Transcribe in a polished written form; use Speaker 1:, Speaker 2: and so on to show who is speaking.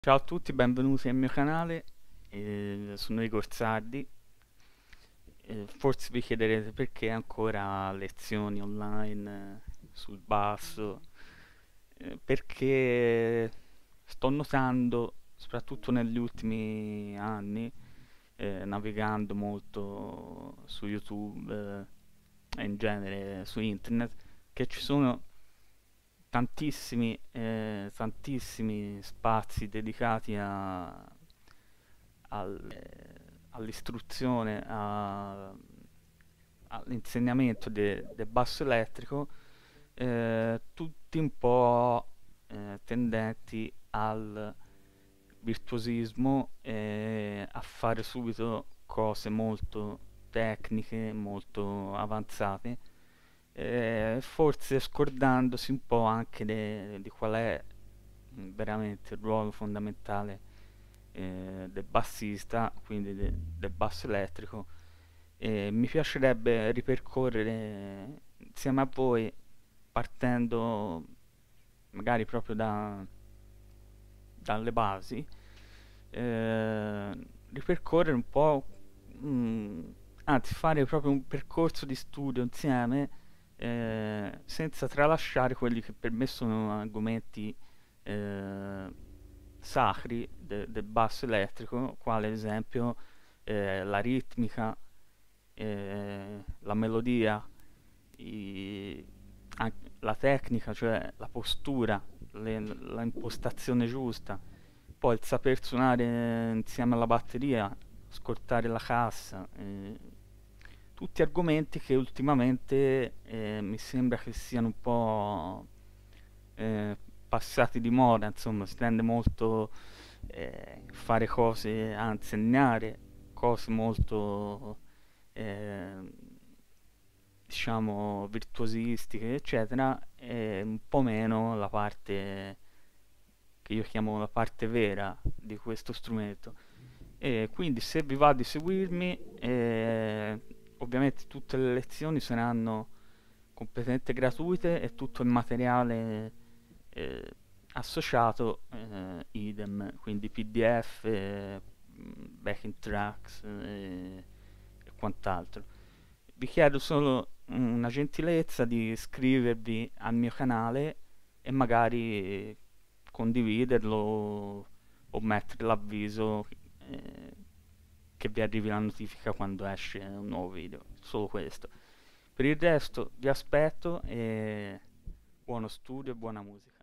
Speaker 1: Ciao a tutti, benvenuti al mio canale, sono Igor Sardi. Forse vi chiederete perché ancora lezioni online sul basso. Perché sto notando, soprattutto negli ultimi anni, navigando molto su YouTube e in genere su internet, che ci sono tantissimi spazi dedicati all'istruzione, all'insegnamento del basso elettrico, tutti un po' tendenti al virtuosismo e a fare subito cose molto tecniche, molto avanzate, forse scordandosi un po' anche di qual è veramente il ruolo fondamentale del bassista, quindi del basso elettrico. E mi piacerebbe ripercorrere insieme a voi, partendo magari proprio dalle basi, eh, ripercorrere un po', mm, anzi fare proprio un percorso di studio insieme, senza tralasciare quelli che per me sono argomenti eh, sacri del basso elettrico, quale ad esempio la ritmica, la melodia, i- la tecnica, cioè la postura, la impostazione giusta, poi il saper suonare insieme alla batteria, ascoltare la cassa, tutti argomenti che ultimamente mi sembra che siano un po' eh, passati di moda, insomma, si tende molto fare cose, a insegnare cose molto eh, diciamo virtuosistiche, eccetera, e un po' meno la parte che io chiamo la parte vera di questo strumento. E quindi se vi va di seguirmi, ovviamente tutte le lezioni saranno completamente gratuite e tutto il materiale eh, associato idem, quindi PDF, backing tracks e quant'altro. Vi chiedo solo una gentilezza di iscrivervi al mio canale e magari condividerlo o mettere l'avviso che vi arrivi la notifica quando esce un nuovo video. Solo questo. Per il resto vi aspetto e buono studio e buona musica.